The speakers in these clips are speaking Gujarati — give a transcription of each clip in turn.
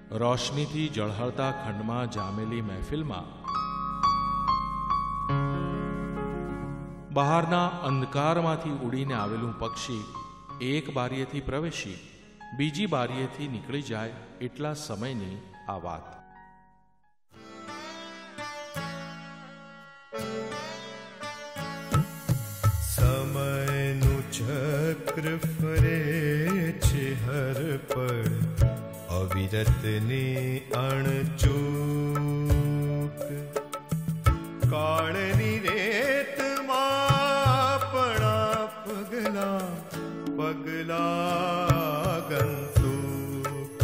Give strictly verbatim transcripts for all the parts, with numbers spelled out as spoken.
રોશનીથી ઝળહળતા ખંડમાં જામેલી મહેફિલમાં બહારના અંધકારમાંથી ઉડીને આવેલું પક્ષી એક બારીએથી પ્રવેશી બીજી બારીએથી નીકળી જાય એટલા સમયની આ વાત. સમયનું ચક્ર ફરે છે હર પળ, અવિરતની અણચૂક. કાળની રેતમાં પડા પગલા પગલા ગંતુક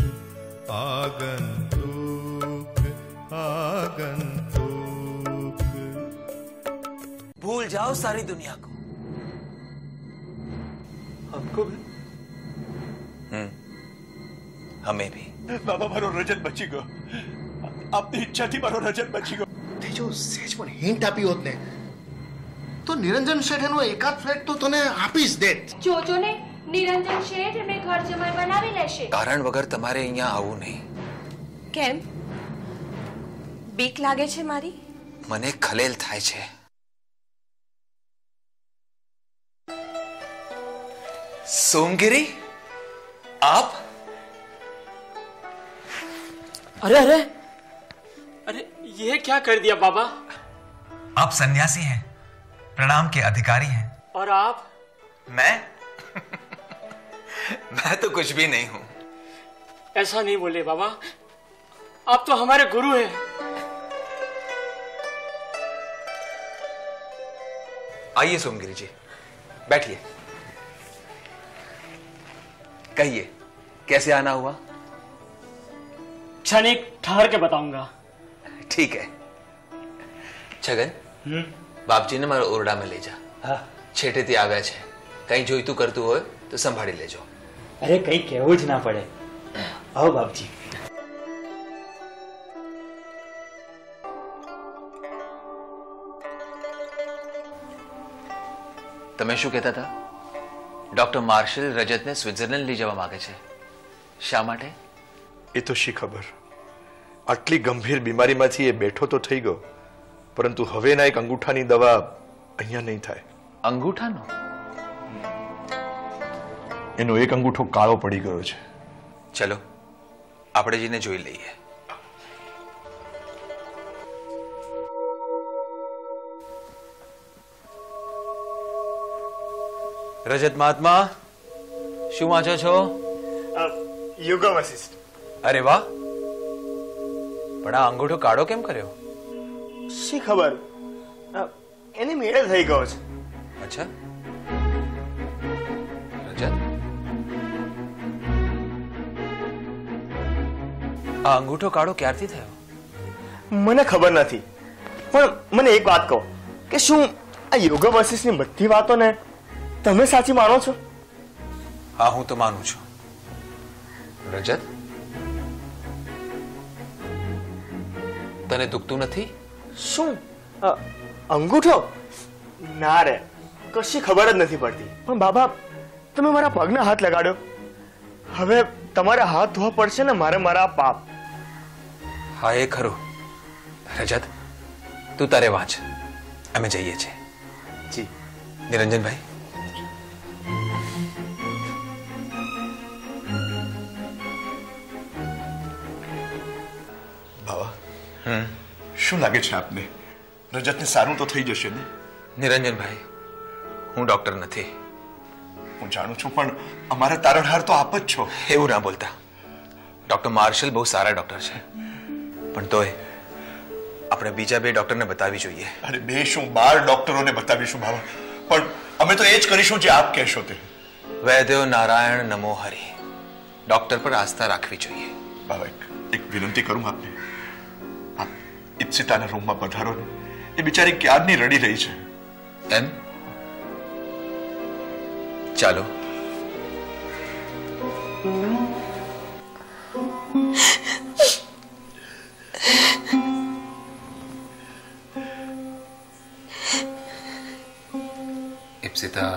આગંતુક આગંતુક. भूल जाओ सारी दुनिया को, हमको भी. हम्म हमें भी. बाबा मारो रजत बची गयो, आपनी ઈચ્છાથી મારો રજત બચી ગયો. તે જો સેજ પણ હિન્ટ આપી હોત ને તો નિરંજન શેઠ એનો એકાદ ફ્લેટ તો તને આપી જ દેત. જોજો ને, નિરંજન શેઠ એમને ઘર જમાઈ બનાવી લેશે. કારણ વગર તમારે અહીંયા આવવું નહીં. કેમ? બીક લાગે છે મારી? મને ખલેલ થાય છે. सोमगिरी, आप? अरे अरे अरे ये क्या कर दिया बाबा? आप सन्यासी हैं, प्रणाम के अधिकारी हैं. और आप? मैं मैं तो कुछ भी नहीं हूं. ऐसा नहीं बोले बाबा, आप तो हमारे गुरु हैं. आइए सोमगिरी जी, बैठिए. कहिए, कैसे आना हुआ? क्षणिक ठहर के बताऊंगा. ठीक है. छगन, बापजी ने मारा ओरडा में ले जा. हाँ. छेटे थी आव्या छे, कहीं जोईतुं करतुं होय तो संभाળી लेजो. अरे कहीं कहेवुं ज ना पड़े. आओ बापजी. તમે શું કહેતા હતા? ડોક્ટર માર્શલ રજતને સ્વિટ્ઝરલેન્ડ લઈ જવા માંગે છે. શા માટે? એ તો શી ખબર. આટલી ગંભીર બીમારીમાંથી એ બેઠો તો થઈ ગયો, પરંતુ હવે એના એક અંગૂઠાની દવા અહીંયા નહીં થાય. અંગૂઠાનો? એનો એક અંગૂઠો કાળો પડી ગયો છે. ચલો આપણે જઈને જોઈ લઈએ. રજત મહાત્મા, શું વાંચો છો? યુગ વશિષ્ઠ. અરે વાહ, પણ આ અંગૂઠો કાળો કેમ કર્યો? શી ખબર, એને મેળે થઈ ગયો છે. અચ્છા. રજત, આ અંગૂઠો કાળો ક્યારથી થયો? મને ખબર નથી, પણ મને એક વાત કહો કે શું આ યોગ વશિષ્ઠની બધી વાતોને તમે સાચી માનો છો? હા, હું તો માનું છું. રજત, તને દુખતું નથી? શું અંગૂઠો? ના રે, કશી ખબર જ નથી પડતી. પણ બાબા, તમે મારા પગને હાથ લગાડ્યો, હવે તમારે હાથ ધોવા પડશે ને મારે મારા પાપ. હા, એ ખરું. રજત, તું તારે વાંચ, અમે જઈએ છીએ. જી. નિરંજનભાઈ, હમ શું લાગે છે આપને? રજતને સારું તો થઈ જશે ને? નિરંજનભાઈ, હું ડોક્ટર નથી. હું જાણું છું, પણ અમારા તારણહાર તો આપ જ છો. એવું ના બોલતા. ડોક્ટર માર્શલ બહુ સારા ડોક્ટર છે, પણ તોય આપણે બીજા બે ડોક્ટરને બતાવવી જોઈએ. અરે બે શું, બાર ડોક્ટરોને બતાવીશું બાબા, પણ અમે તો એ જ કરીશું જે આપ કહેશો તે. વૈદ્યો નારાયણ નમો હરિ. ડોક્ટર પર આસ્થા રાખવી જોઈએ. બાબા, એક એક વિનંતી કરું આપને. આપ ઇપ્સિતાના રૂમમાં પધારો ને. એ બિચારી ક્યારની રડી રહી છે. એમ? ચાલો. ઇપ્સિતા,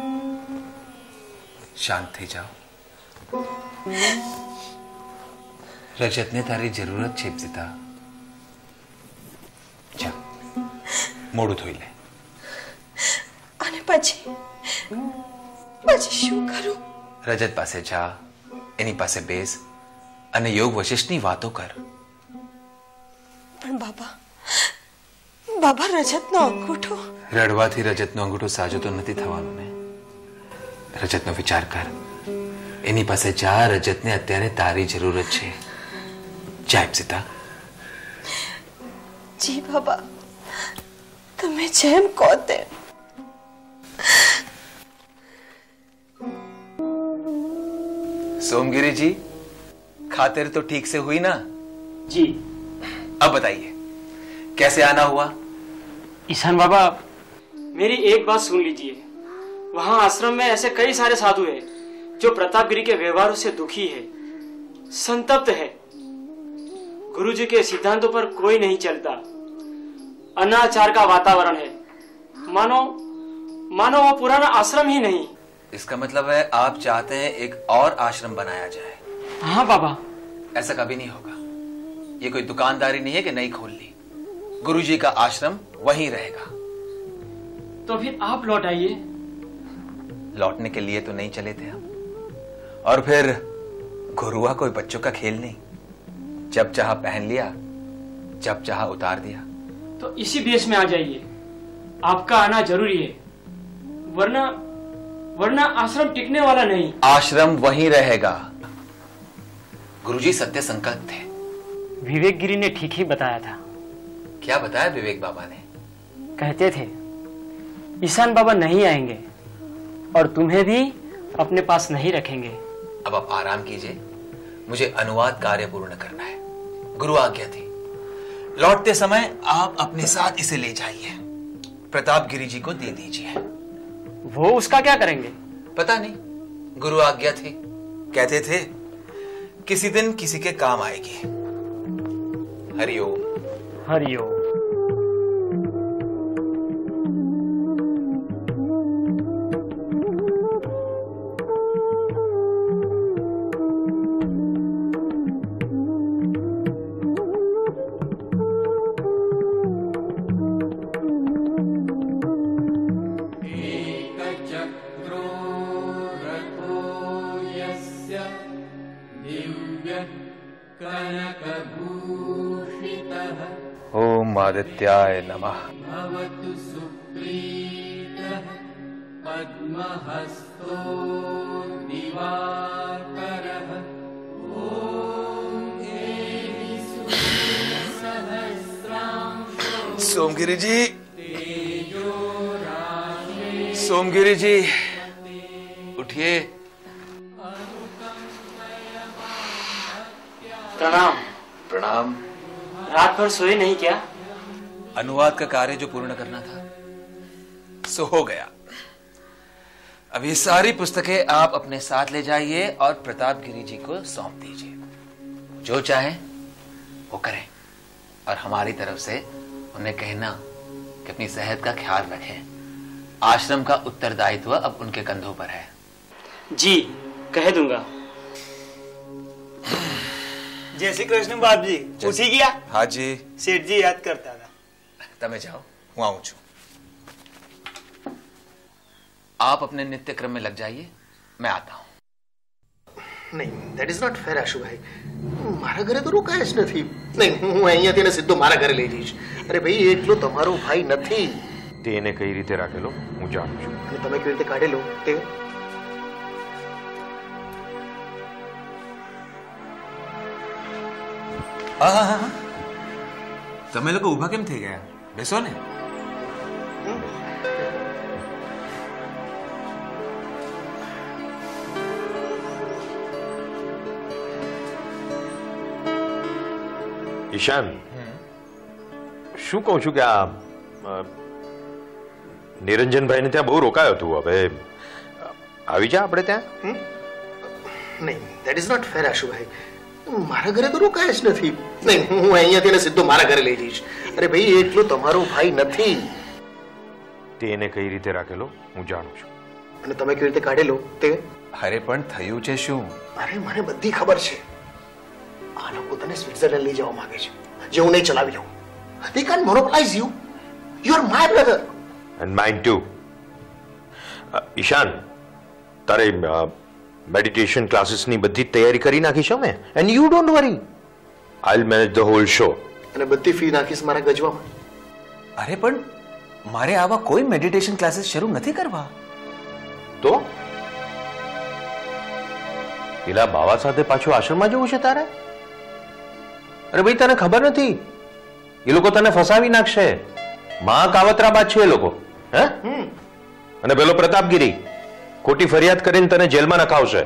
શાંત થઈ જાઓ. રજતને તારી જરૂરત છે સીતા. જા મોડું ધોઈ લે. અને પછી પછી શું કરું? રજત પાસે જા, એની પાસે બેસ અને યોગ વશિષ્ઠની વાતો કર. પણ બાબા બાબા રજતનો અંગૂઠો. રડવાથી રજતનો અંગૂઠો સાજો તો નથી થવાનો ને. રજતનો વિચાર કર. એની પાસે જા. રજતને અત્યારે તારી જરૂરત છે. જા ઈપ્સિતા. જી બાબા, તમે જેમ કહો તેમ. सोमगिरी जी, खातिर तो ठीक से हुई ना? जी. अब बताइए कैसे आना हुआ? ईशान बाबा, मेरी एक बात सुन लीजिए. वहां आश्रम में ऐसे कई सारे साधु हैं जो प्रतापगिरी के व्यवहारों से दुखी है, संतप्त है. गुरुजी के सिद्धांतों पर कोई नहीं चलता. अनाचार का वातावरण है. मानो मानो वो पुराना आश्रम ही नहीं. इसका मतलब है आप चाहते हैं एक और आश्रम बनाया जाए? हाँ बाबा. ऐसा कभी नहीं होगा. ये कोई दुकानदारी नहीं है कि नहीं खोल ली. गुरुजी का आश्रम वहीं रहेगा. तो फिर आप लौट आइए. लौटने के लिए तो नहीं चले थे हम. और फिर गुरुआ कोई बच्चों का खेल नहीं. जब चाहा पहन लिया, जब चाहा उतार दिया. तो इसी बेस में आ जाइए. आपका आना जरूरी है, वरना वरना आश्रम टिकने वाला नहीं. आश्रम वहीं रहेगा. गुरुजी सत्य संकल्प थे. विवेक गिरी ने ठीक ही बताया था. क्या बताया विवेक बाबा ने? कहते थे ईशान बाबा नहीं आएंगे और तुम्हें भी अपने पास नहीं रखेंगे. अब आप आराम कीजिए. मुझे अनुवाद कार्य पूर्ण करना है. गुरु आज्ञा थी. लौटते समय आप अपने साथ इसे ले जाइए. प्रतापगिरी जी को दे दीजिए. वो उसका क्या करेंगे? पता नहीं. गुरु आज्ञा थी. कहते थे किसी दिन किसी के काम आएगी. हरिओम. हरिओम. ओम आदित्याय नमः. भवतु सुप्रीतः पद्महस्तो दिवाकरः. ओम एहि सूर्यसहस्रांशो. सोमगिरी जी, सोमगिरी जी उठिए. प्रणाम. प्रणाम. रात भर सोए नहीं क्या? अनुवाद का कार्य जो पूर्ण करना था सो हो गया. अब ये सारी पुस्तकें आप अपने साथ ले जाइए और प्रतापगिरी जी को सौंप दीजिए. जो चाहे वो करें और हमारी तरफ से उन्हें कहना कि अपनी सेहत का ख्याल रखें. आश्रम का उत्तरदायित्व अब उनके कंधों पर है. जी, कह दूंगा. जय श्री कृष्ण बाप जी. पूछी गया? हाँ जी. सेठ जी याद करता था. तमें जाओ, હું આવું છું. आप अपने नित्य क्रम में लग जाइए. मैं आता हूं. નહીં, that is not fair Ashubhai. મારા ઘરે તો રોકાય જ નથી. નહીં, હું અહીંયાથી એને સીધો મારા ઘરે લઈ જઈશ. અરે ભાઈ, એટલો તમારો ભાઈ નથી. તે એને કઈ રીતે રાખેલો હું જાણું છું. અને તમે કેવી રીતે કાઢેલો તે હા હા હા. તમે લોકો ઊભા કેમ થઈ ગયા? બેસો ને. ઈશાન, શું કહું છું કે આ નિરંજનભાઈને ત્યાં બહુ રોકાયો તું. હવે આવી જા આપણે ત્યાં. નહીં, that is not fair Ashubhai. મારા ઘરે તો રોકાય જ નથી. નહીં, હું અહીંયાથી એને સીધો મારા ઘરે લઈ જઈશ. અરે ભાઈ, એટલો તમારો ભાઈ નથી. તે એને કઈ રીતે રાખેલો હું જાણું છું. અને તમે કેવી રીતે કાઢેલો તે અરે પણ થયું છે શું? અરે મને બધી ખબર છે. આ લોકો તને સ્વિટ્ઝરલેન્ડ લઈ જવા માંગે છે, જે હું નહીં ચલાવી લઉં. They can't monopolize you. You are my brother. And mine too. Uh, ઈશાન, તારે મેડિટેશન ક્લાસીસની બધી જ તૈયારી કરી નાખી છે મેં. And you don't worry. I'll manage the whole show. અને બધી ફી નાખીશ મારા ગજવામાં. અરે પણ મારે આવા કોઈ મેડિટેશન ક્લાસીસ શરૂ નથી કરવા. તો પેલા બાવા સાથે પાછું આશ્રમમાં જવું છે તારે? અરે ભાઈ, તને ખબર નથી, એ લોકો તને ફસાવી નાખશે. માં કાવતરાબાદ છે એ લોકો. હે? અને પેલો પ્રતાપગીરી ખોટી ફરિયાદ કરીને તને જેલમાં નખાવશે.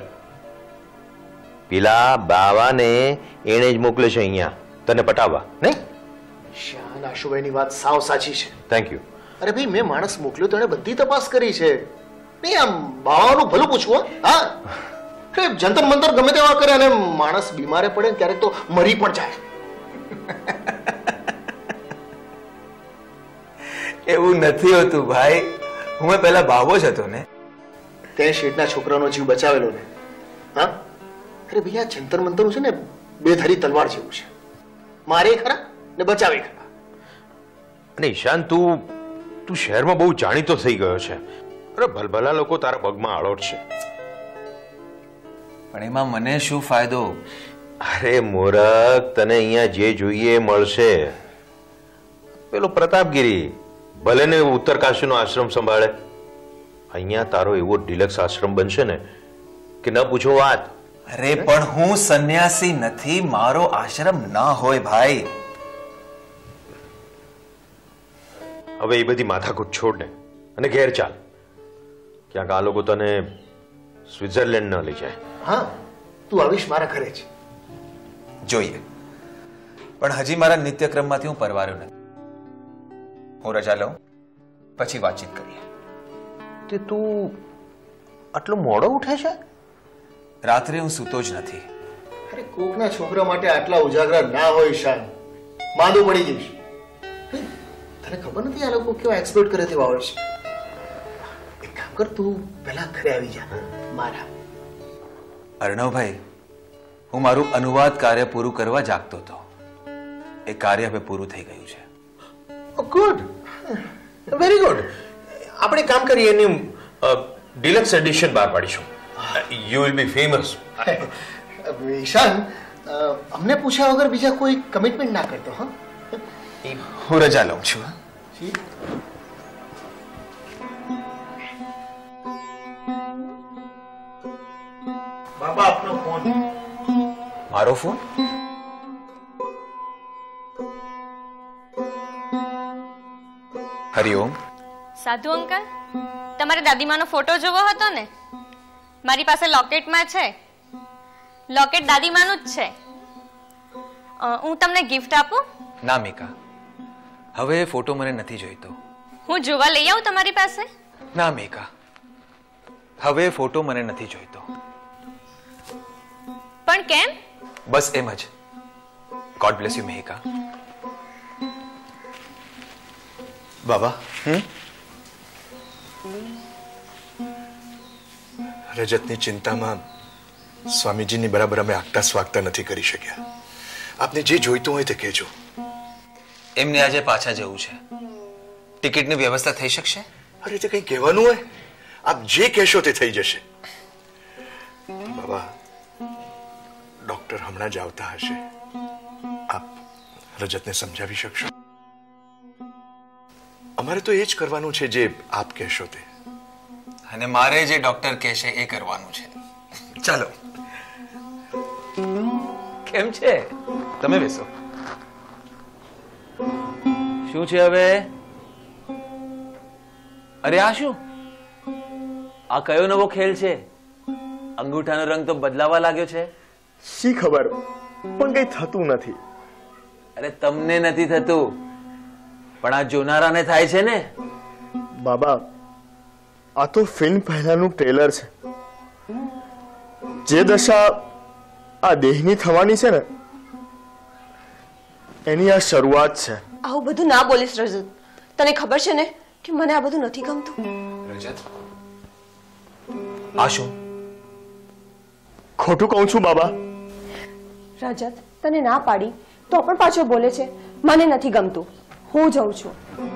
પેલા બાવાને એને જ મોકલે છે અહીંયા તને પટાવવા, નહીં? શાન, આશુભાઈની વાત સાવ સાચી છે. Thank you. અરે ભાઈ, મેં માણસ મોકલ્યો તો એણે બધી તપાસ કરી છે. નહીં, આમ બાવાનું ભલું પૂછવું. હા, જંતર મંતર ગમે તેવા કરે અને માણસ બીમારે પડે ક્યારેક તો મરી પણ જાય. એવું નથી હોતું ભાઈ. હું પહેલા બાવો જ હતો ને. તે શેઠના છોકરાનો જીવ બચાવેલો ને. હા, અરે ભાઈ, આ જંતર મંતર છે ને બે ધારી તલવાર જેવું છે. મારે ખરા ને બચાવે ખરા. અને ઈશાન, તું તું શહેરમાં બહુ જાણીતો થઈ ગયો છે. અરે ભલભલા લોકો તારા પગમાં આળોટ છે. પણ એમાં મને શું ફાયદો? અરે મૂરખ, તને અહીંયા જે જોઈએ એ મળશે. પેલો પ્રતાપગીરી ભલે ને ઉત્તરકાશીનો આશ્રમ સંભાળે, અહીંયા તારો એવો ડિલક્સ આશ્રમ બનશે ને કે ન પૂછો વાત. અરે પણ હું સંન્યાસી નથી, મારો આશ્રમ ના હોય ભાઈ. હવે એ બધી માથાકૂટ છોડ ને અને ઘેર ચાલ. ક્યાંક આ લોકો તને સ્વિટ્ઝરલેન્ડ ન લઈ જાય. હા, તું આવીશ મારા ઘરે જ. જોઈએ, પણ હજી મારા નિત્યક્રમમાંથી હું પરવાર્યો નથી. હું રજા લઉં, પછી વાતચીત કરીએ. તે તું આટલો મોડો ઉઠે છે? રાત્રે હું સૂતો જ નથી. અરે કોકના છોકરા માટે આટલા ઉજાગરા ના હોય શાન. માંદો પડી જઈશ. તને ખબર નથી આ લોકો કેવા એક્સપ્લોઇટ કરે તેવા હોય છે. એક કામ કર, તું પહેલા ઘરે આવી જા મારા. અર્ણવભાઈ, હું મારું અનુવાદ કાર્ય પૂરું કરવા જાગતો હતો. એ કાર્ય હવે પૂરું થઈ ગયું છે. Good, very good. આપણે કામ કરીએ એની ડિલક્સ એડિશન બહાર પાડીશું. You will be famous. Ishaan, અમને પૂછ્યા વગર બીજા કોઈ કમિટમેન્ટ ના કરતો. હા, હું રજા લઉં છું. બાબા, આપનો ફોન. મારો ફોન? હરિઓમ. સાધુ અંકલ, તમારે દાદીમાનો ફોટો જોવો હતો ને? મારી પાસે લોકેટમાં છે. લોકેટ દાદીમાનું જ છે. હું તમને ગિફ્ટ આપું? ના મીકા, હવે ફોટો મને નથી જોઈતો. હું જોવા લઈ આવું તમારી પાસે? ના મીકા, હવે ફોટો મને નથી જોઈતો. પણ કેમ? બસ એમ જ. God bless you Mehika. બાબા, હમ રજતની ચિંતામાં સ્વામીજીની બરાબર અમે આગતા સ્વાગતા નથી કરી શક્યા. આપને જે જોઈતું હોય તે કહેજો. એમને આજે પાછા જવું છે. ટિકિટની વ્યવસ્થા થઈ શકશે? અરે, તે કંઈ કહેવાનું હોય? આપ જે કહેશો તે થઈ જશે. બાબા, ડોક્ટર હમણાં જ આવતા હશે. આપ રજતને સમજાવી શકશો? અમારે તો એ જ કરવાનું છે જે આપ કહેશો તે. અને મારે જે ડોક્ટર કહેશે એ કરવાનું છે. ચાલો. કેમ છે? તમે બેસો. શું છે હવે? અરે આ શું? આ કયો નવો ખેલ છે? અંગૂઠાનો રંગ તો બદલાવા લાગ્યો છે. શી ખબર, પણ કઈ થતું નથી. અરે તમને નથી થતું, પણ આ જોનારાને થાય છે ને. બાબા, આ તો ફિલ્મ પહેલાનું ટ્રેલર છે. જે દશા આ દેહની થવાની છે ને, એની આ શરૂઆત છે. આવું બધું ના બોલીશ રજત. તને ખબર છે ને કે મને આ બધું નથી ગમતું. રજત, આ શું? ખોટું કહું છું બાબા? રજત, તને ના પાડી તો પણ પાછો બોલે છે મને નથી ગમતું, હું જઉં છું.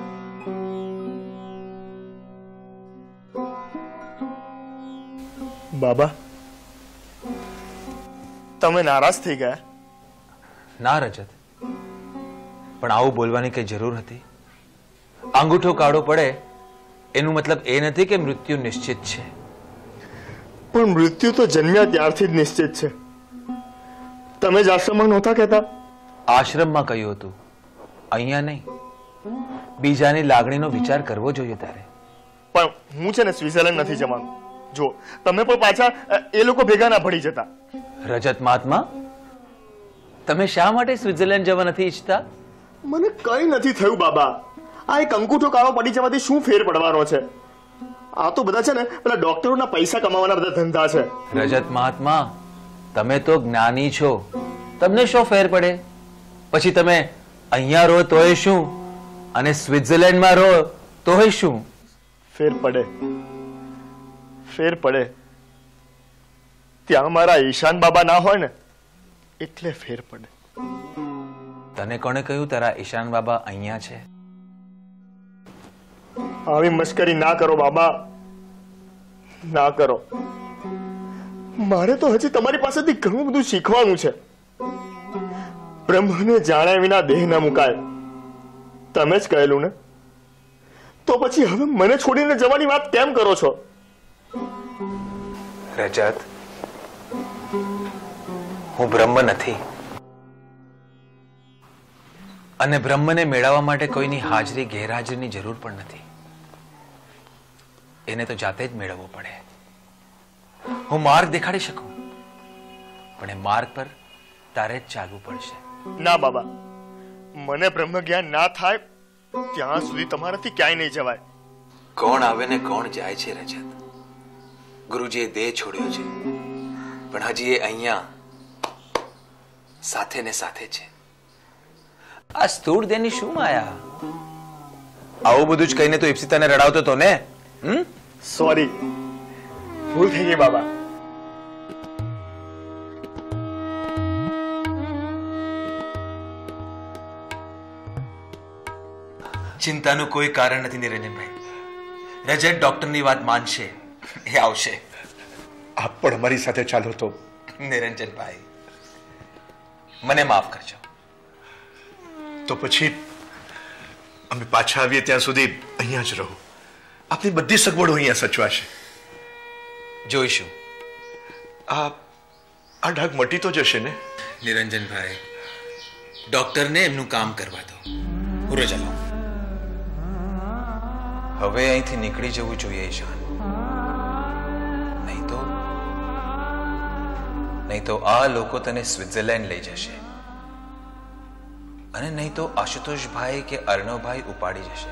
બાબા, તમે નારાજ થઈ ગયા? ના રજત, પણ આવું બોલવાની કઈ જરૂર હતી? અંગૂઠો કાળો પડે એનું મતલબ એ નથી કે મૃત્યુ નિશ્ચિત છે. પણ મૃત્યુ તો જન્મ્યા ત્યારથી જ નિશ્ચિત છે. તમે જ આશ્રમમાં નહોતા કહેતા? આશ્રમમાં કહ્યું હતું, અહીંયા નહીં. બીજાની લાગણીનો વિચાર કરવો જોઈએ તારે. પણ હું છે ને સ્વિટ્ઝરલેન્ડ નથી જવાનું. જો તમે પણ પાછા એ લોકો ભેગા ના પડી જતા. રજત મહાત્મા, તમે શા માટે સ્વિટ્ઝરલેન્ડ જવા નથી ઈચ્છતા? મને કઈ નથી થયું બાબા. આ એક અંગૂઠો કાળો પડી જવાથી શું ફેર પડવાનો છે? આ તો બધા છે ને પેલા ડોક્ટરોના પૈસા કમાવાના બધા ધંધા છે. રજત મહાત્મા, તમે તો જ્ઞાની છો, તમને શું ફેર પડે? પછી તમે અહીંયા રહો તોય શું અને સ્વિટ્ઝરલેન્ડમાં રહો તોય શું? ફેર પડે, ફેર પડે. ત્યાં મારા ઈશાન બાબા ના હોય ને એટલે ફેર પડે. તને કોણે કહ્યું તારા ઈશાન બાબા અહીંયા છે? આવી મસ્કરી ના કરો બાબા, ના કરો. મારે તો હજી તમારી પાસેથી ઘણું બધું શીખવાનું છે. બ્રહ્મને જાણ્યા વિના દેહ ન મુકાય, તમે જ કહેલું ને. તો પછી હવે મને છોડીને જવાની વાત કેમ કરો છો? રજત, હું બ્રહ્મ નથી અને બ્રહ્મને મેળવવા માટે કોઈની હાજરી ગેરહાજરીની જરૂર પણ નથી. એને તો જાતે જ મેળવવો પડે. હું માર્ગ દેખાડી શકું, પણ એ માર્ગ પર તારે જ ચાલવું પડશે. ના બાબા, મને બ્રહ્મ જ્ઞાન ના થાય ત્યાં સુધી તમારાથી ક્યાંય નહીં જવાય. કોણ આવે ને કોણ જાય છે રજત. ગુરુજીએ દેહ છોડ્યો છે, પણ હજી એ અહીંયા સાથે ને સાથે છે. આ સ્થૂળ દેહની શું માયા? આવું બધું જ કહીને તો ઈપ્સિતાને રડાવતો તો ને? હમ સોરી, ભૂલ થઈ ગઈ બાબા. ચિંતાનું કોઈ કારણ નથી નિરંજનભાઈ. રજત ડોક્ટરની વાત માનશે, એ આવશે. આપ પણ અમારી સાથે ચાલો તો. નિરંજનભાઈ, મને માફ કરજો. તો પછી અમે પાછા આવીએ ત્યાં સુધી અહીંયા જ રહો. આપની બધી સગવડો અહીંયા સચવાશે. જોઈશું. આ આ ડાઘ મટી તો જશે ને? નિરંજનભાઈ, ડોક્ટરને એમનું કામ કરવા દો. પૂરો ચાલો. હવે અહીંથી નીકળી જવું જોઈએ ઈશાન. નહીં તો નહીં તો આ લોકો તને સ્વિટ્ઝરલેન્ડ લઈ જશે, અને નહીં તો આશુતોષભાઈ કે અર્ણવભાઈ ઉપાડી જશે.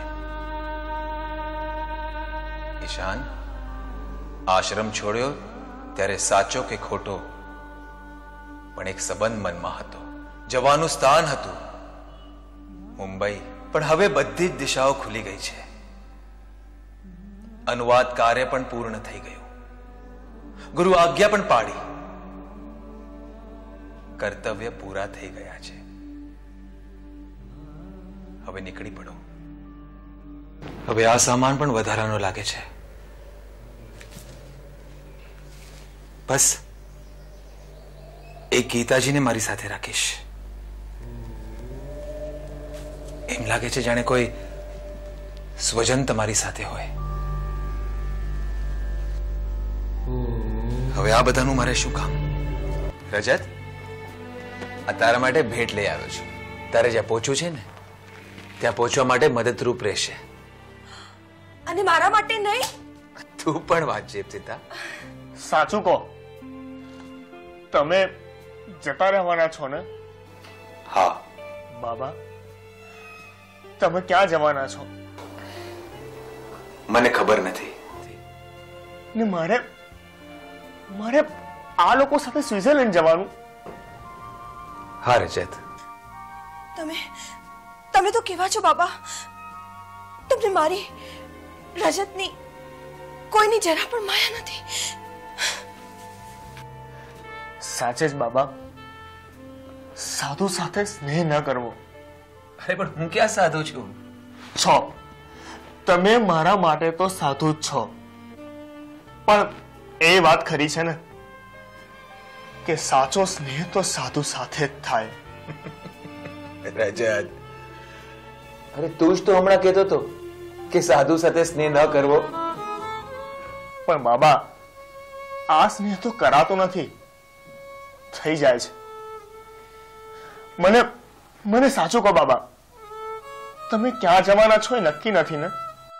ઈશાન, આશ્રમ છોડ્યો ત્યારે સાચો કે ખોટો, પણ એક સંબંધ મનમાં હતો. જવાનું સ્થાન હતું મુંબઈ, પણ હવે બધી જ દિશાઓ ખુલી ગઈ છે. અનુવાદ કાર્ય પણ પૂર્ણ થઈ ગયું. ગુરુ આજ્ઞા પણ પાડી. કર્તવ્ય પૂરા થઈ ગયા છે. હવે નીકળી પડો. હવે આ સામાન પણ વધારાનો લાગે છે. બસ એક ગીતાજીને મારી સાથે રાખીશ. એમ લાગે છે જાણે કોઈ સ્વજન તમારી સાથે હોય. હવે આ બધાનું મારે શું કામ? રજત, આ તારા માટે ભેટ લઈ આવ્યો છું. તારે જ્યાં પહોંચવું છે ને ત્યાં પહોંચવા માટે મદદરૂપ રહેશે. અને મારા માટે નહીં? તું પણ વાંચજે સીતા. સાચું કહો, તમે જતા રહેવાના છો ને? હા. બાબા, તમે ક્યાં જવાના છો? મને ખબર નથી. ને મારે મારે આ લોકો સાથે સ્વિટ્ઝરલેન્ડ જવાનું? હા રજત. તમે તમે તો કેવા છો બાબા? તમને મારી રજતની કોઈની જરા પણ માયા નથી. સાચે જ બાબા, સાધુ સાથે સ્નેહ ન કરવો. અરે પણ હું ક્યાં સાધુ છું? છો, તમે મારા માટે તો સાધુ જ છો, પણ એ વાત ખરી છે ને કે સાચો સ્નેહ તો સાધુ સાથે જ થાય. રજત, અરે તું જ તો હમણાં કહેતો હતો કે સાધુ સાથે સ્નેહ ન કરવો. પણ બાબા, આ સ્નેહ તો કરાતો નથી, થઈ જાય છે. મને મને સાચું કહો બાબા, તમે ક્યાં જવાના છો એ નક્કી નથી ને?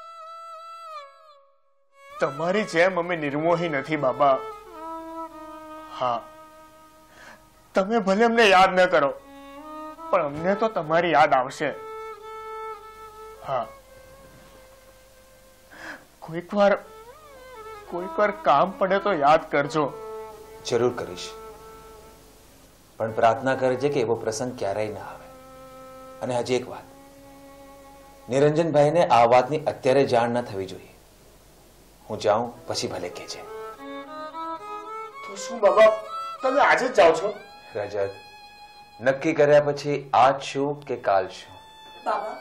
તમારી જેમ અમે નિર્મોહી નથી બાબા. હા, તમે ભલે અમને યાદ ન કરો, પણ અમને તો તમારી યાદ આવશે. હા, કોઈક વાર કોઈક વાર કામ પડે તો યાદ કરજો. જરૂર કરીશ, પણ પ્રાર્થના કરજે કે એવો પ્રસંગ ક્યારેય ના આવે. અને હજી એક વાત, નિરંજનભાઈને આ વાતની અત્યારે જાણ ન થવી જોઈએ. હું જાઉં પછી ભલે કહેજે. તો શું બાબા, તમે આજે જ જાઓ છો? રજત, નક્કી કર્યા પછી આજ શું કે કાલ શું? બાબા,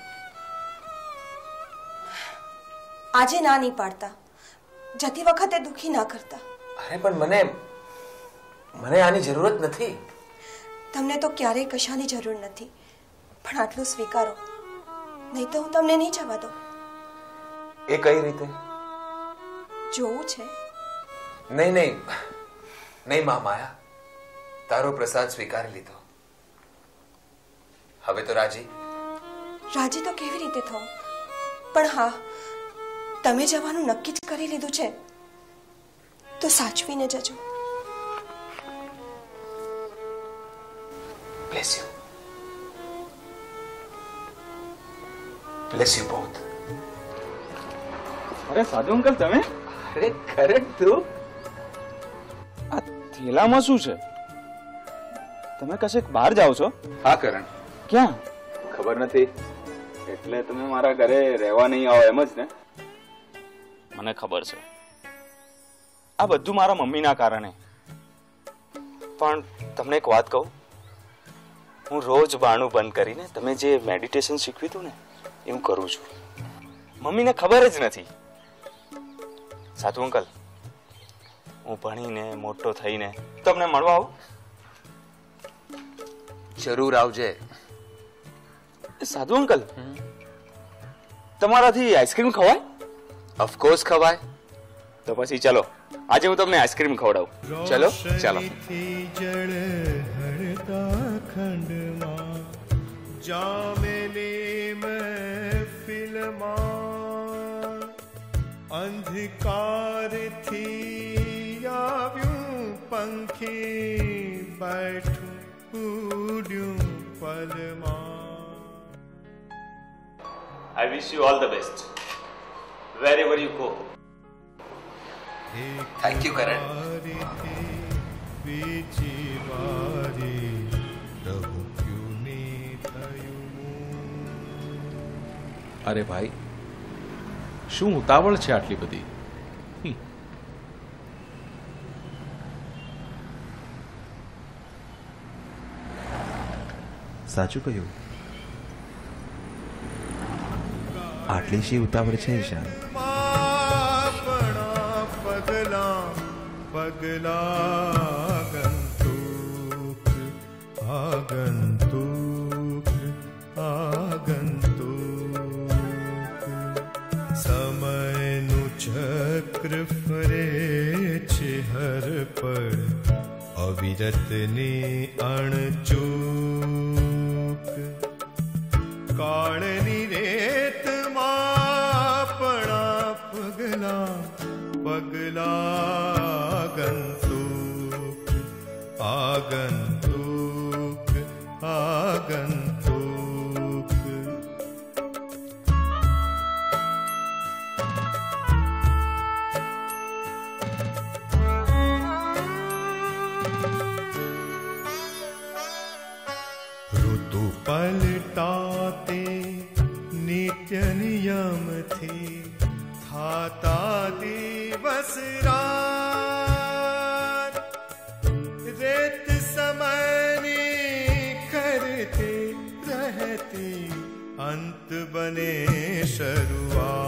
આજે ના નહીં પાડતા, જતી વખતે દુખી ના કરતા. અરે પણ મને મને આની જરૂરત નથી. તમને તો ક્યારેય કશાની જરૂર નથી, પણ આટલું સ્વીકારો, નહીં તો હું તમને નહીં જવા દઉં. એ કઈ રીતે? જોવું છે? નહીં નહીં નહીં મહામાયા, તારો પ્રસાદ સ્વીકારી લીધો. હવે તો રાજી? રાજી તો કેવી રીતે થવું, પણ હા, તમે જવાનું નક્કી જ કરી લીધું છે તો સાચવીને જજો. Bless you. Bless you both. અરે સાધુ અંકલ, તમે? અરે કરણ, તું? આ થેલામાં શું છે? તમે કશેક બહાર જાઓ છો? હા કરણ. ક્યાં? ખબર નથી. એટલે તમે મારા ઘરે રહેવા નહીં આવો એમ જ ને? મને ખબર છે, આ બધું મારા મમ્મીના કારણે. પણ તમને એક વાત કહું, હું રોજ બાણું બંધ કરીને તમે જે મેડિટેશન શીખવ્યું હતું ને એ હું કરું છું. મમ્મીને ખબર જ નથી. સાધુ અંકલ, હું ભણીને મોટો થઈને તમને મળવા આવું? જરૂર આવજે. સાધુ અંકલ, તમારાથી આઈસ્ક્રીમ ખવાય? ઓફકોર્સ ખવાય. તો પછી ચલો, આજે હું તમને આઈસ્ક્રીમ ખવડાવું. ચલો ચાલો. જળ હરતા ખંડમાં જામેલી મહેફિલમાં અંધકારથી આવ્યું પંખી, બેઠું ઉડ્યું પલમાં. I wish you all the best wherever you go. Thank you, Karan. બીજી વારી રહું ક્યું ને થયું. અરે ભાઈ, શું ઉતાવળ છે આટલી બધી? હમ. સાચું કહ્યું, આટલી શી ઉતાવળ છે ઈશાન? આપણા પગલા પગલા ગંતુક આગંતુક આગંતુક, સમયનું ચક્ર ફરે છે હર પળ, અવિરતની અણચૂક. કાળની રેતમાં આપણા પગલા પગલા ગંતુક આગંતુક આગંતુક. ઋતુ પલટાતે નિત્ય નિયમથી થાતા દિવસ રાત, રેત સમયની अंत बने शुरुआत।